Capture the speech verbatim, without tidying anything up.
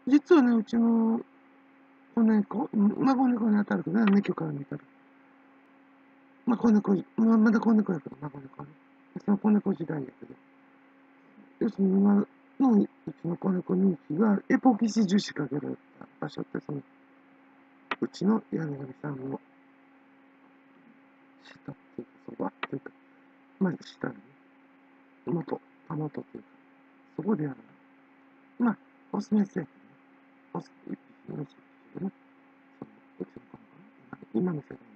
実はね、うちの子猫、孫猫に当たるけどね、猫から見たら。まあ、子猫、まあ、まだ子猫やけど、孫猫ね。その子猫時代やけど。要するに今のうちの子猫人気が、エポキシ樹脂かけられた場所って、その、うちの屋根神さんの下っていうか、そばっていうか、まあ、下にね、元、たもとっていうか、そこでやるの。まあ、オスメスやけどね。オス、一匹、オス一匹でね。その、うちの子猫ね。今の世代